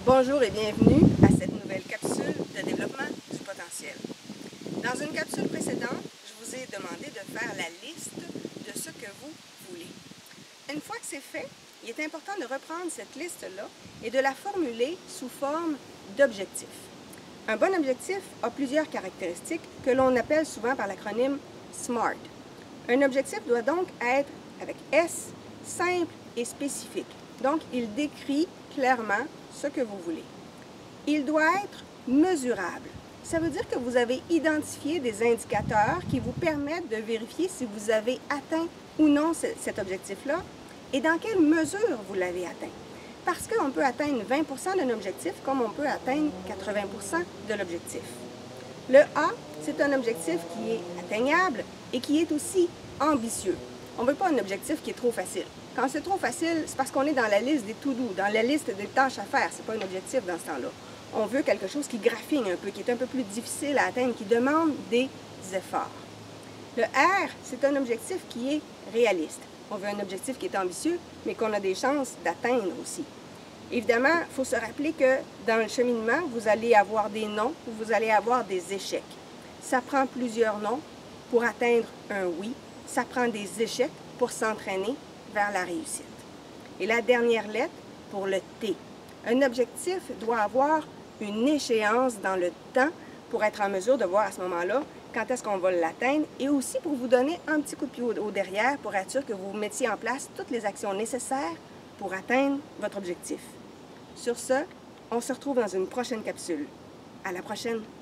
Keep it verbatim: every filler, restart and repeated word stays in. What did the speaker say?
Bonjour et bienvenue à cette nouvelle capsule de développement du potentiel. Dans une capsule précédente, je vous ai demandé de faire la liste de ce que vous voulez. Une fois que c'est fait, il est important de reprendre cette liste-là et de la formuler sous forme d'objectifs. Un bon objectif a plusieurs caractéristiques que l'on appelle souvent par l'acronyme SMART. Un objectif doit donc être, avec S, simple et spécifique. Donc, il décrit clairement ce que vous voulez. Il doit être mesurable. Ça veut dire que vous avez identifié des indicateurs qui vous permettent de vérifier si vous avez atteint ou non cet objectif-là et dans quelle mesure vous l'avez atteint. Parce qu'on peut atteindre vingt pour cent d'un objectif comme on peut atteindre quatre-vingts pour cent de l'objectif. Le A, c'est un objectif qui est atteignable et qui est aussi ambitieux. On ne veut pas un objectif qui est trop facile. Quand c'est trop facile, c'est parce qu'on est dans la liste des to-do, dans la liste des tâches à faire. Ce n'est pas un objectif dans ce temps-là. On veut quelque chose qui graffine un peu, qui est un peu plus difficile à atteindre, qui demande des efforts. Le R, c'est un objectif qui est réaliste. On veut un objectif qui est ambitieux, mais qu'on a des chances d'atteindre aussi. Évidemment, il faut se rappeler que dans le cheminement, vous allez avoir des non ou vous allez avoir des échecs. Ça prend plusieurs non pour atteindre un oui. Ça prend des échecs pour s'entraîner vers la réussite. Et la dernière lettre, pour le T. Un objectif doit avoir une échéance dans le temps pour être en mesure de voir à ce moment-là quand est-ce qu'on va l'atteindre et aussi pour vous donner un petit coup de pied au, au derrière pour être sûr que vous mettiez en place toutes les actions nécessaires pour atteindre votre objectif. Sur ce, on se retrouve dans une prochaine capsule. À la prochaine!